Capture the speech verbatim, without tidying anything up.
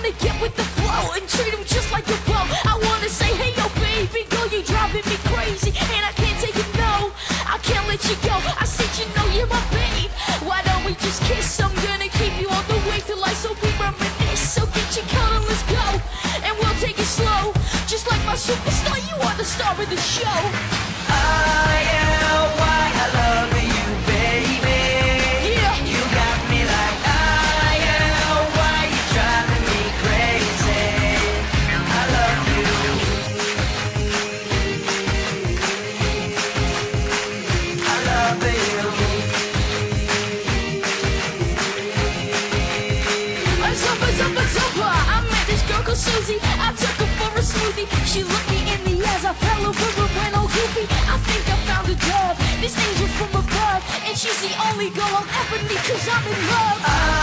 wanna get with the flow and treat him just like a bro. I wanna say, hey yo baby girl, you driving me crazy, and I can't take it, no, I can't let you go. I said, you know you're my babe, why don't we just kiss? I'm gonna keep you all the way till life, so we reminisce. So get your coat and let's go, and we'll take it slow. Just like my superstar, you are the star of the show. I am why I love you, baby. Yeah. You got me like I am why you're driving me crazy. I love you. I love you. Zumba, zumba, zumba. I met this girl called Susie. I took her for a smoothie. She looked me in the eyes. I fell over and went all goofy. I think I found a dove, this angel from above, and she's the only girl I'll ever need, cause I'm in love.